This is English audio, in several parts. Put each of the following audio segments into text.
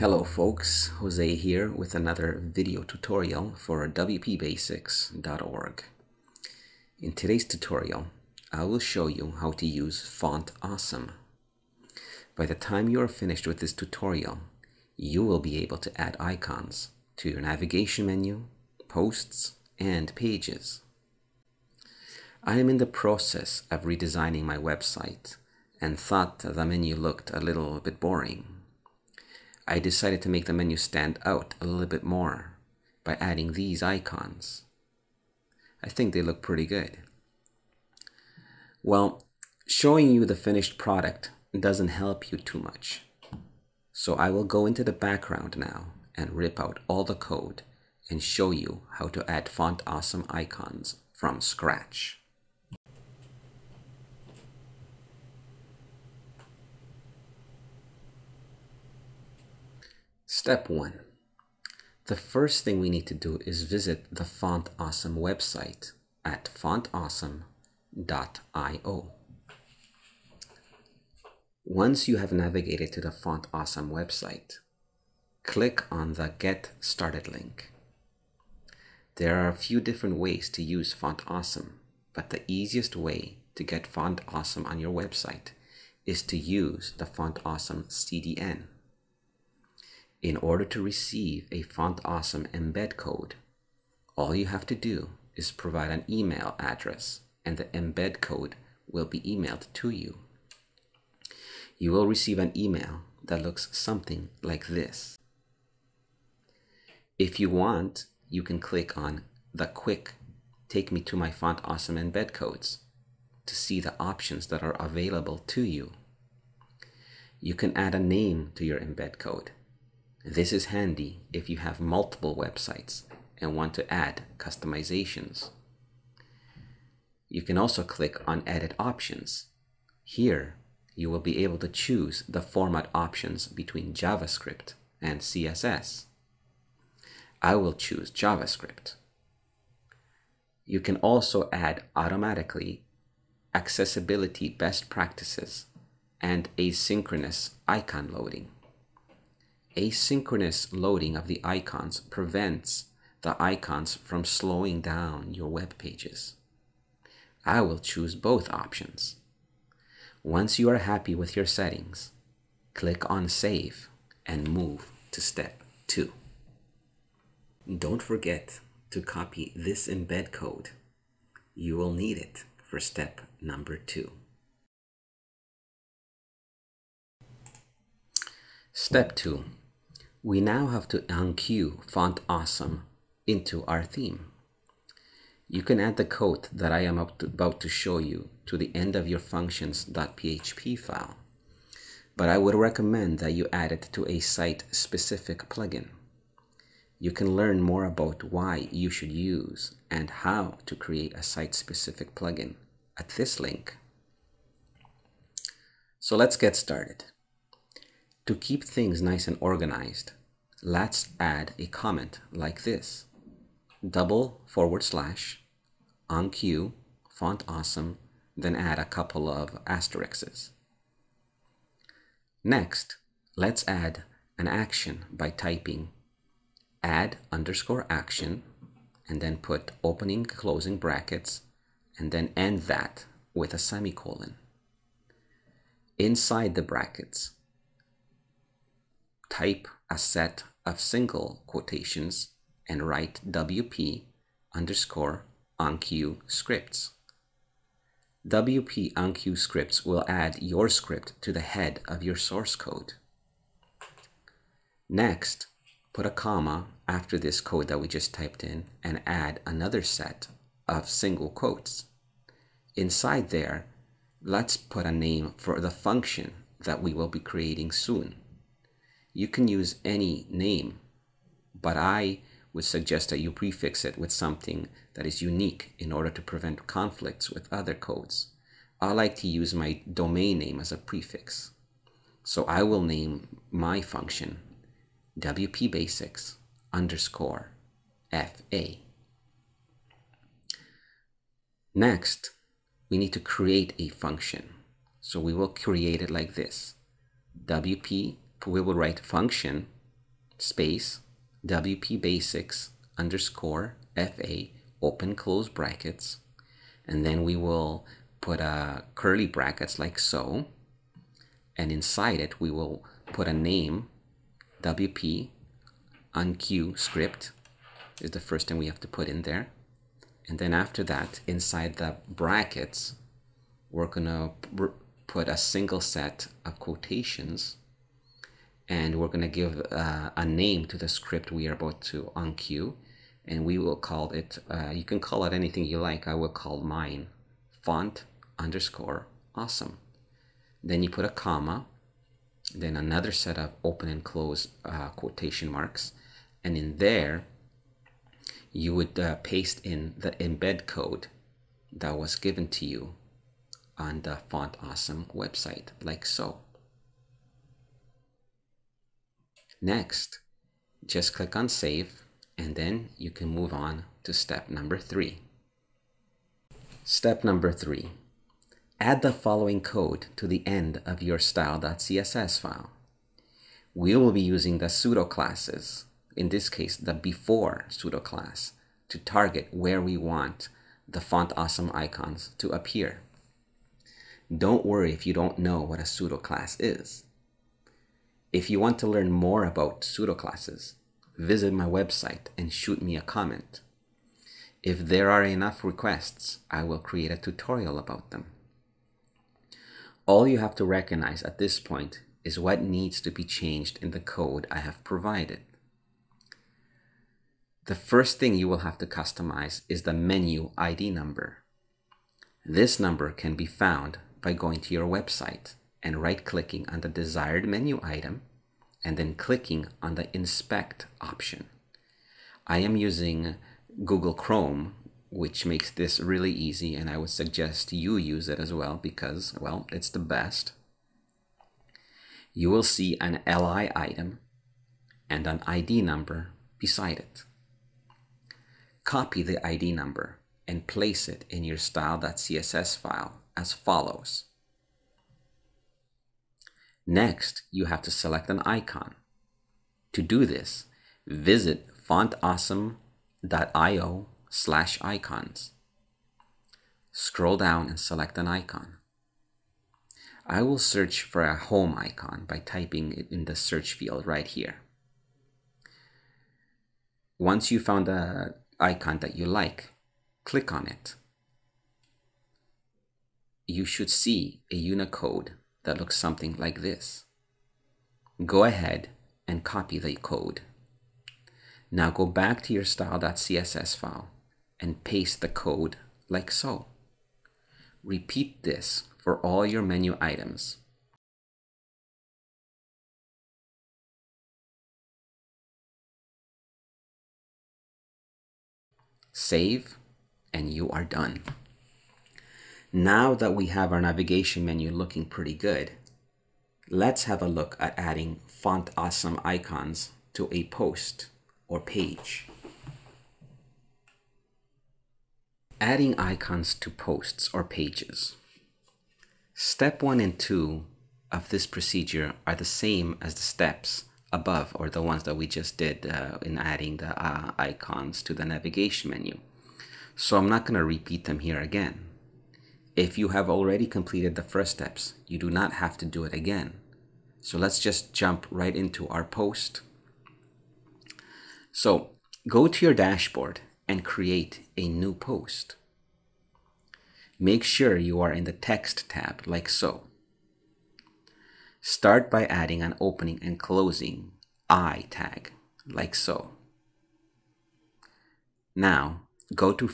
Hello folks, Jose here with another video tutorial for wpbasics.org. In today's tutorial, I will show you how to use Font Awesome. By the time you are finished with this tutorial, you will be able to add icons to your navigation menu, posts, and pages. I am in the process of redesigning my website and thought the menu looked a little bit boring. I decided to make the menu stand out a little bit more by adding these icons. I think they look pretty good. Well, showing you the finished product doesn't help you too much. So I will go into the background now and rip out all the code and show you how to add Font Awesome icons from scratch. Step 1. The first thing we need to do is visit the Font Awesome website at fontawesome.io. Once you have navigated to the Font Awesome website, click on the Get Started link. There are a few different ways to use Font Awesome, but the easiest way to get Font Awesome on your website is to use the Font Awesome CDN. In order to receive a Font Awesome embed code, all you have to do is provide an email address and the embed code will be emailed to you. You will receive an email that looks something like this. If you want, you can click on the quick Take Me to My Font Awesome embed codes to see the options that are available to you. You can add a name to your embed code. This is handy if you have multiple websites and want to add customizations. You can also click on Edit Options. Here, you will be able to choose the format options between JavaScript and CSS. I will choose JavaScript. You can also add automatically accessibility best practices and asynchronous icon loading. Asynchronous loading of the icons prevents the icons from slowing down your web pages. I will choose both options. Once you are happy with your settings, click on Save and move to step 2. Don't forget to copy this embed code. You will need it for step number 2. Step 2. We now have to unqueue Font Awesome into our theme. You can add the code that I am about to show you to the end of your functions.php file, but I would recommend that you add it to a site-specific plugin. You can learn more about why you should use and how to create a site-specific plugin at this link. So let's get started. To keep things nice and organized, let's add a comment like this: /unqueue Font Awesome, then add a couple of asterisks. Next, let's add an action by typing add_action and then put opening closing brackets and then end that with a semicolon. Inside the brackets, type a set of single quotations and write WP_unqueue scripts. WP_unqueue scripts will add your script to the head of your source code. Next, put a comma after this code that we just typed in and add another set of single quotes. Inside there, let's put a name for the function that we will be creating soon. You can use any name, but I would suggest that you prefix it with something that is unique in order to prevent conflicts with other codes. I like to use my domain name as a prefix. So I will name my function wpbasics_FA. Next, we need to create a function. So we will create it like this. We will write function space WP Basics underscore FA open close brackets, and then we will put curly brackets like so, and inside it we will put a name. WP unq script is the first thing we have to put in there, and then after that, inside the brackets, we're gonna put a single set of quotations, and we're gonna give a name to the script we are about to unq, and we will call it, you can call it anything you like. I will call mine font underscore awesome. Then you put a comma, then another set of open and close quotation marks, and in there you would paste in the embed code that was given to you on the Font Awesome website, like so. Next, just click on save, and then you can move on to step number 3. Step number 3. Add the following code to the end of your style.css file. We will be using the pseudo classes, in this case the before pseudo class, to target where we want the Font Awesome icons to appear. Don't worry if you don't know what a pseudo class is. If you want to learn more about pseudo classes, visit my website and shoot me a comment. If there are enough requests, I will create a tutorial about them. All you have to recognize at this point is what needs to be changed in the code I have provided. The first thing you will have to customize is the menu ID number. This number can be found by going to your website and right-clicking on the desired menu item and then clicking on the Inspect option. I am using Google Chrome, which makes this really easy, and I would suggest you use it as well because, well, it's the best. You will see an LI item and an ID number beside it. Copy the ID number and place it in your style.css file as follows. Next, you have to select an icon. To do this, visit fontawesome.io/icons. Scroll down and select an icon. I will search for a home icon by typing it in the search field right here. Once you found the icon that you like, click on it. You should see a Unicode that looks something like this. Go ahead and copy the code. Now go back to your style.css file and paste the code like so. Repeat this for all your menu items. Save, and you are done. Now that we have our navigation menu looking pretty good, let's have a look at adding Font Awesome icons to a post or page. Adding icons to posts or pages. Step 1 and 2 of this procedure are the same as the steps above, or the ones that we just did in adding the icons to the navigation menu. So I'm not going to repeat them here again. If you have already completed the first steps, you do not have to do it again. So let's just jump right into our post. So go to your dashboard and create a new post. Make sure you are in the text tab like so. Start by adding an opening and closing I tag like so. Now go to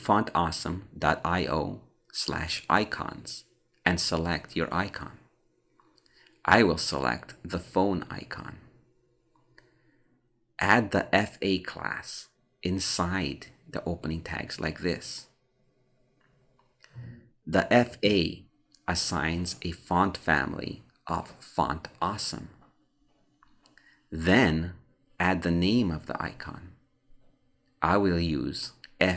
fontawesome.io/icons and select your icon. I will select the phone icon. Add the FA class inside the opening tags like this. The FA assigns a font family of Font Awesome. Then add the name of the icon. I will use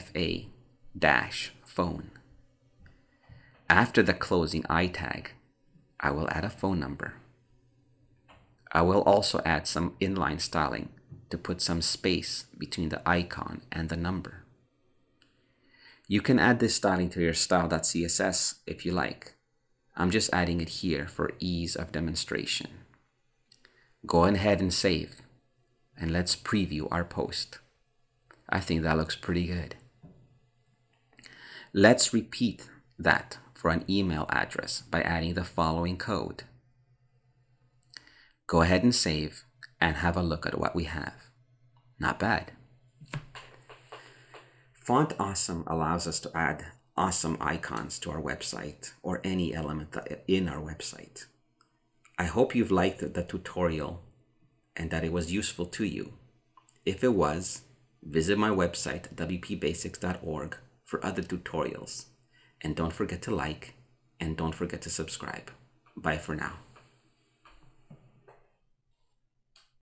FA-phone. After the closing I tag, I will add a phone number. I will also add some inline styling to put some space between the icon and the number. You can add this styling to your style.css if you like. I'm just adding it here for ease of demonstration. Go ahead and save, and let's preview our post. I think that looks pretty good. Let's repeat that for an email address by adding the following code. Go ahead and save and have a look at what we have. Not bad. Font Awesome allows us to add awesome icons to our website or any element in our website. I hope you've liked the tutorial and that it was useful to you. If it was, visit my website wpbasics.org for other tutorials. And don't forget to like and don't forget to subscribe. Bye for now.